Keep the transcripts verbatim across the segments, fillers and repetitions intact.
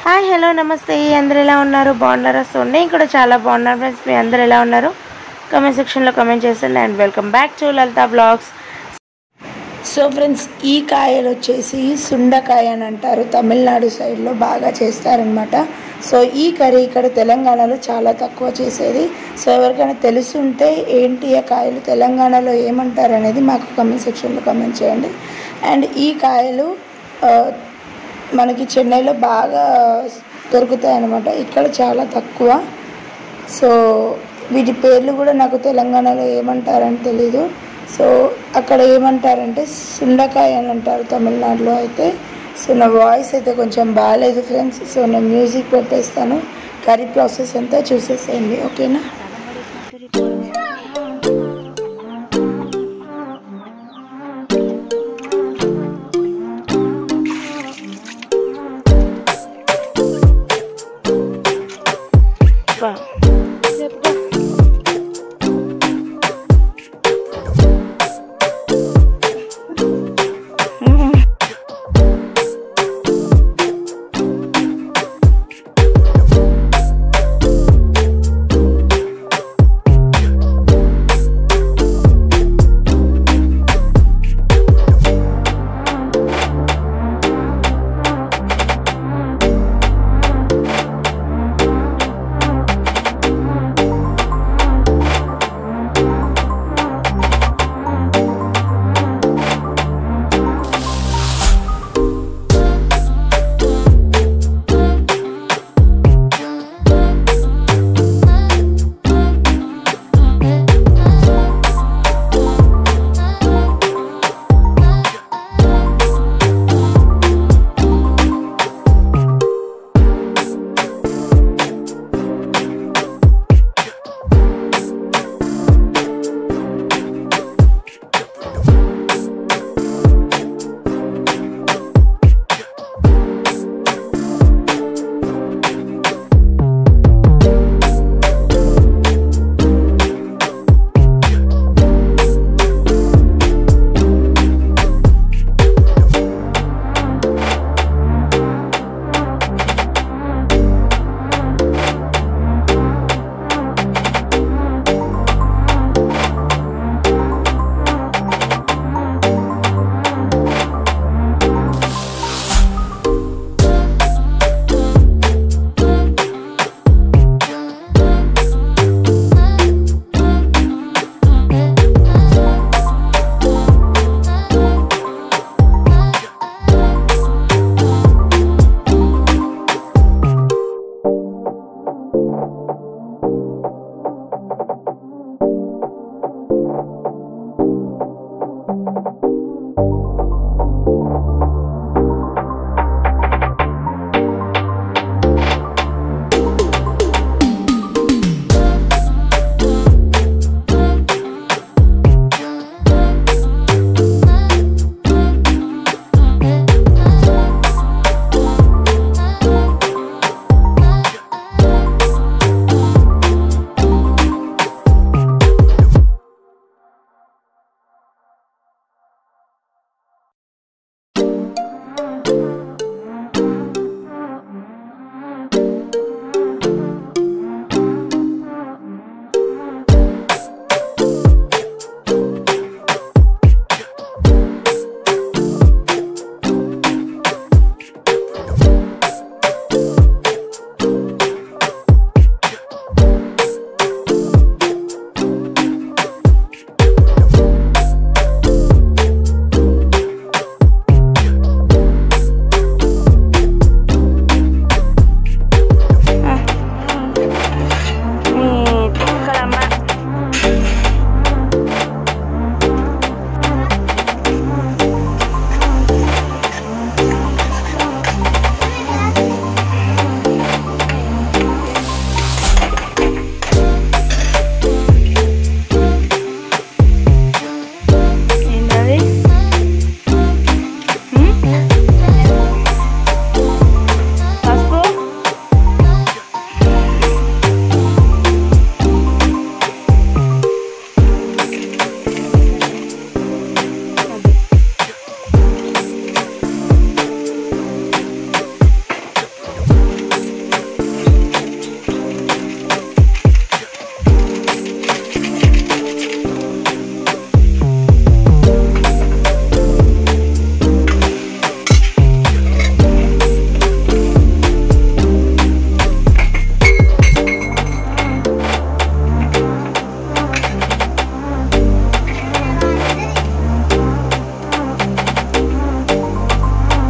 Hi hello నమస్తే అందరు ఎలా ఉన్నారు బాగున్నారా సో నేను కూడా చాలా బాగున్నాను ఫ్రెండ్స్ మీ అందరు ఎలా ఉన్నారు కామెంట్ సెక్షన్లో కామెంట్ చేయండి and welcome back to Lalitha blogs so friends ఈ కాయలు వచ్చేసి sundakai అని అంటారు తమిళనాడు సైడ్లో బాగా చేస్తారనమాట సో ఈ కర్రీ ఇక్కడ తెలంగాణలో చాలా తక్కువ చేసేది సో ఎవరికైనా తెలుసుంటే ఏంటి ఆ కాయలు తెలంగాణలో ఏమంటారు అనేది మాకు కామెంట్ సెక్షన్లో కామెంట్ చేయండి అండ్ ఈ కాయలు మనకి చెన్నైలో బాగా దొరుకుతాయి అన్నమాట ఇక్కడ చాలా తక్కువ సో వీటి పేర్లు కూడా నాకు తెలంగాణలో ఏమంటారని తెలీదు సో అక్కడ ఏమంటారంటే sundakai అని అంటారు తమిళనాడులో అయితే సో నా వాయిస్ అయితే కొంచెం బాగాలేదు ఫ్రెండ్స్ సో నేను మ్యూజిక్ పెట్టేస్తాను కర్రీ ప్రాసెస్ అంతా చూసేసేయండి ఓకేనా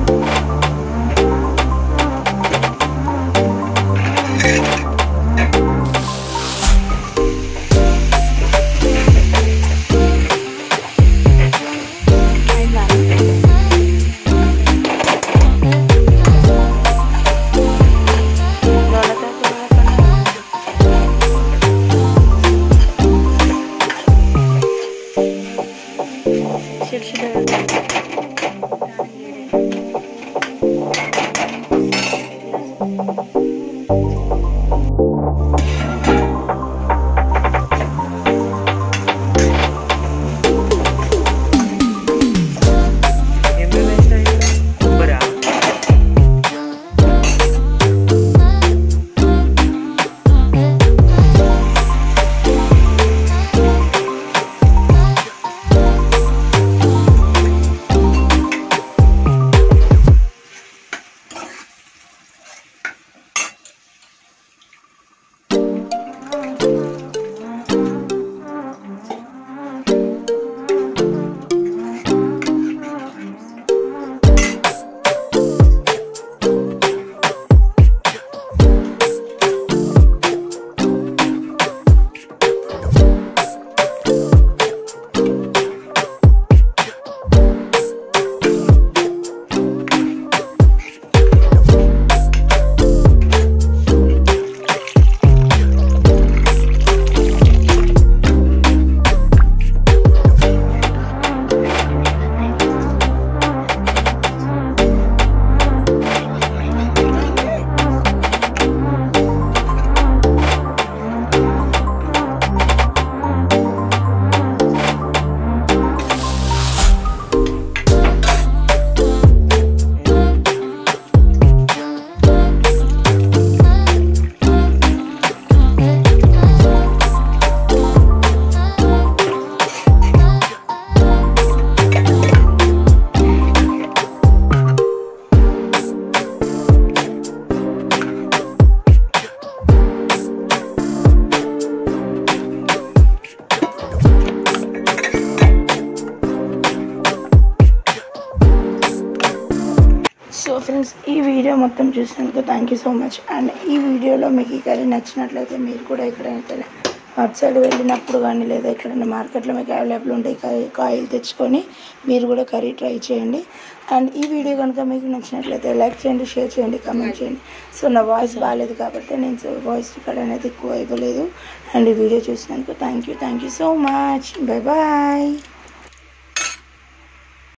సో ఫ్రెండ్స్ ఈ వీడియో మొత్తం చూసినందుకు thank you so much. And ఈ వీడియోలో మీకు ఈ కర్రీ నచ్చినట్లయితే మీరు కూడా ఎక్కడైనా అటు సైడ్ వెళ్ళినప్పుడు కానీ లేదా ఎక్కడైనా మార్కెట్లో మీకు అవైలబుల్ ఉంటాయి కాయలు తెచ్చుకొని మీరు కూడా కర్రీ ట్రై చేయండి. అండ్ ఈ వీడియో కనుక మీకు నచ్చినట్లయితే లైక్ చేయండి, షేర్ చేయండి, కామెంట్ చేయండి. సో నా వాయిస్ బాగాలేదు కాబట్టి నేను వాయిస్ ఇక్కడ అనేది ఎక్కువ ఇవ్వలేదు. అండ్ ఈ వీడియో చూసినందుకు thank you thank you so much. Bye bye.